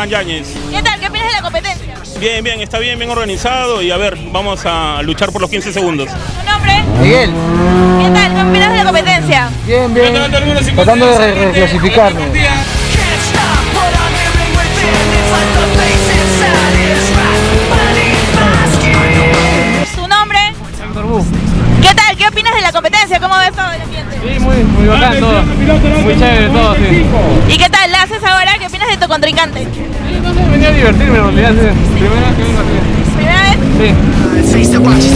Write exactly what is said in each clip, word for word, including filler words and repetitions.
Iván Yáñez. ¿Qué tal? ¿Qué opinas de la competencia? Bien, bien, está bien, bien organizado y a ver, vamos a luchar por los quince segundos. ¿Tu nombre? Miguel. ¿Qué tal? ¿Qué opinas de la competencia? Bien, bien. Tratando de reclasificarme. ¿Tu nombre? ¿Qué tal? ¿Qué opinas de la competencia? ¿Cómo ves todo el ambiente? Sí, muy, muy bacán todo. Muy chévere todo, sí. ¿Y qué tal? ¿La haces ahora? ¿Qué opinas de tu contrincante? Sí, no sé, venía a divertirme en realidad, sí. Primera vez que vengo aquí. ¿Primera vez? Sí.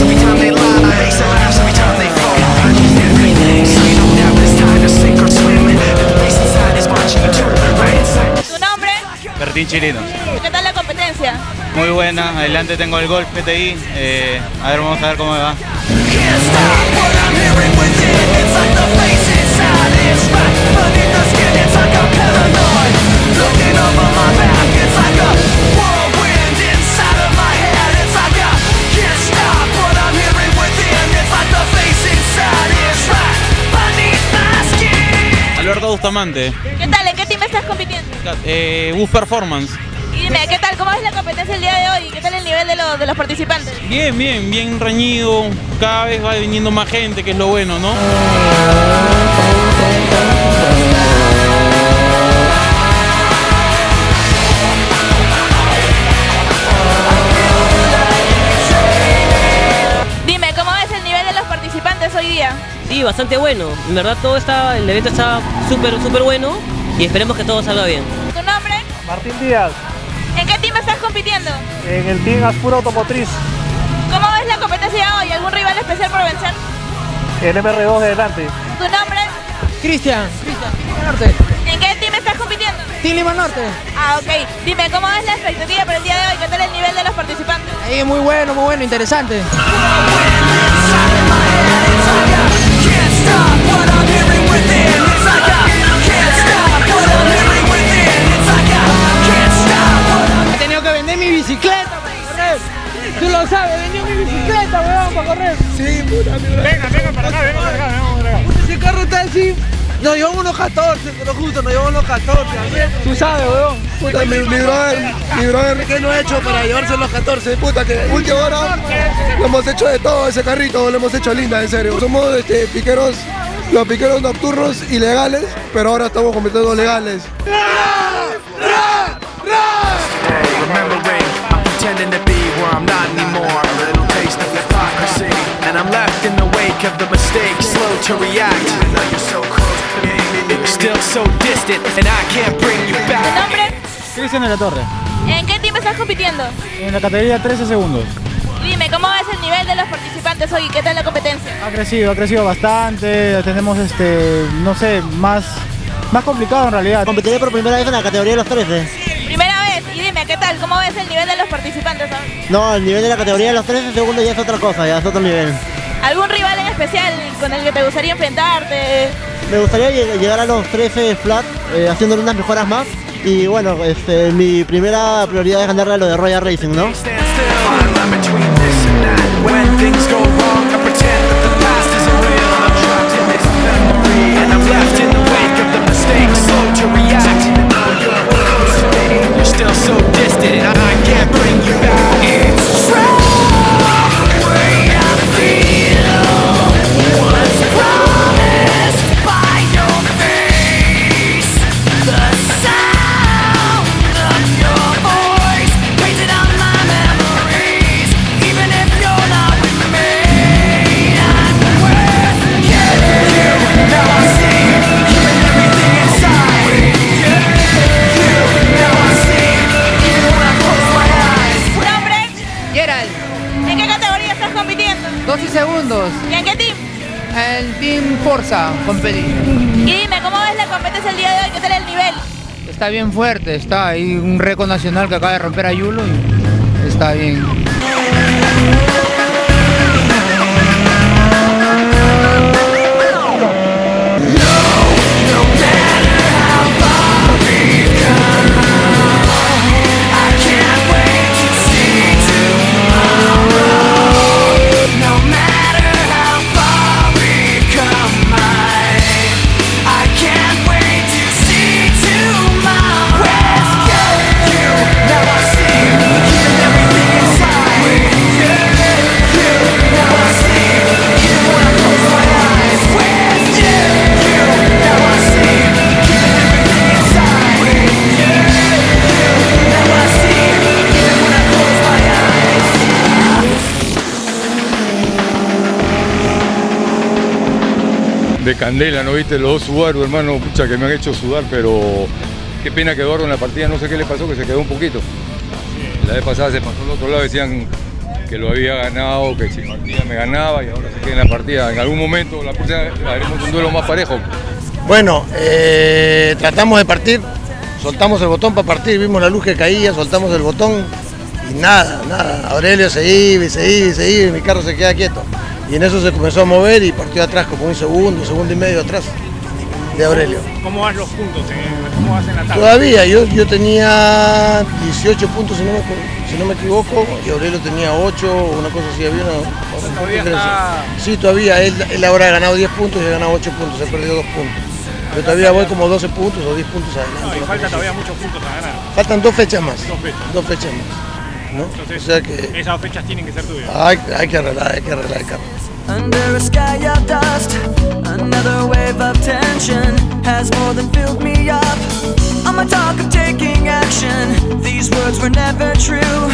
¿Tu nombre? Bertín Chirinos. ¿Qué tal la competencia? Muy buena, adelante tengo el Golf G T I, eh, a ver, vamos a ver cómo me va. Alberto Bustamante, ¿Qué tal? ¿En qué team estás compitiendo? eh, Bus Performance. Y dime, ¿qué tal? ¿Cómo es la competencia el día de hoy? ¿Qué tal el nivel de, los de los participantes? Bien, bien, bien reñido, cada vez va viniendo más gente, que es lo bueno, ¿no? Dime, ¿cómo es el nivel de los participantes hoy día? Sí, bastante bueno. En verdad todo está, el evento está súper, súper bueno y esperemos que todo salga bien. ¿Tu nombre? Martín Díaz, ¿En qué team estás compitiendo? en el Team Aspura Automotriz, ¿Cómo ves la competencia hoy? ¿Algún rival especial por vencer? el M R dos de delante. ¿Tu nombre? Cristian. Cristian, Lima Norte. ¿En qué team estás compitiendo? Team Lima Norte. Ah, ok. Dime, ¿cómo es la expectativa para el día de hoy? ¿Qué tal el nivel de los participantes? Ahí muy bueno, muy bueno, interesante. He tenido que vender mi bicicleta para correr. Tú lo sabes, vendí mi bicicleta, weón, para correr. Sí, puta, mira. Venga, venga para acá, venga para acá, venga para acá. Puta, ese carro está así. Nos llevamos unos catorce, pero justo nos llevamos unos catorce. Tú sabes, weón. Puta, mi, mi brother, mi brother, ¿qué no ha hecho para llevarse los catorce? Puta, que última hora lo hemos hecho de todo ese carrito, lo hemos hecho linda, en serio. Somos este, piqueros, los piqueros nocturnos ilegales, pero ahora estamos compitiendo legales. Pretending to be where I'm not anymore. A little taste of hypocrisy, and I'm left in the wake of the mistake, slow to react. Even though you're so close to me, still so distant, and I can't bring you ¿Tu back. nombre? Cristian de la Torre, ¿En qué team estás compitiendo? en la categoría trece segundos. Dime, ¿cómo ves el nivel de los participantes hoy? ¿Qué tal la competencia? Ha crecido, ha crecido bastante, tenemos este, no sé, más, más complicado en realidad. Competiré por primera vez en la categoría de los trece. Primera vez, y dime, ¿qué tal? ¿Cómo ves el nivel de los participantes hoy? No, el nivel de la categoría de los trece segundos ya es otra cosa, ya es otro nivel. ¿Algún rival en especial con el que te gustaría enfrentarte? Me gustaría lleg- llegar a los trece flat, eh, haciendo unas mejoras más. Y bueno, este, mi primera prioridad es ganarle a lo de Royal Racing, ¿no? Stand still, fine line between this and that. When things go wrong, I pretend that the past isn't real. I'm trapped in this memory, and I'm left in the wake of the mistake, slow to react. Even though you're close to me, you're still so distant, and I can't bring you back. It's wrong the way I feel. What's promised by your face? The sound of your voice painted on my memories. Even if you're not with me, I'm worth getting. You know I see you and everything inside. You know I see even when I close my eyes. ¿Tu nombre? Gerald, ¿En qué categoría estás compitiendo? doce segundos. ¿Y en qué team? El Team Forza competí. Y dime, ¿cómo ves la competencia el día de hoy? ¿Qué tal el nivel? Está bien fuerte, está ahí un récord nacional que acaba de romper a Yulo y está bien. I can't wait to see tomorrow. With you, de candela, ¿no viste? Los dos Subaru, hermano, pucha, que me han hecho sudar, pero qué pena que Eduardo en la partida, no sé qué le pasó, que se quedó un poquito. La vez pasada se pasó al otro lado, decían que lo había ganado, que si partida me ganaba y ahora se queda en la partida. En algún momento, la próxima haremos un duelo más parejo. Bueno, eh, tratamos de partir, soltamos el botón para partir, vimos la luz que caía, soltamos el botón y nada, nada. Aurelio se iba y se iba y se iba y mi carro se queda quieto. Y en eso se comenzó a mover y partió atrás como un segundo, un segundo y medio atrás de Aurelio. ¿Cómo vas los puntos? ¿Cómo vas en la tabla? Todavía, yo, yo tenía dieciocho puntos si no, me, si no me equivoco y Aurelio tenía ocho, una cosa así, había una, una ¿Todavía diferencia. está... Sí, todavía, él, él ahora ha ganado diez puntos y ha ganado ocho puntos, he perdido dos puntos. Yo todavía voy como doce puntos o diez puntos adelante. No, y falta todavía muchos puntos a ganar. Faltan dos fechas más. Dos fechas. Dos fechas más. ¿no? Entonces, o sea que esas dos fechas tienen que ser tuyas. Hay, hay que arreglar, hay que arreglar el carro. Under a sky of dust, another wave of tension has more than filled me up. On my talk of taking action, these words were never true.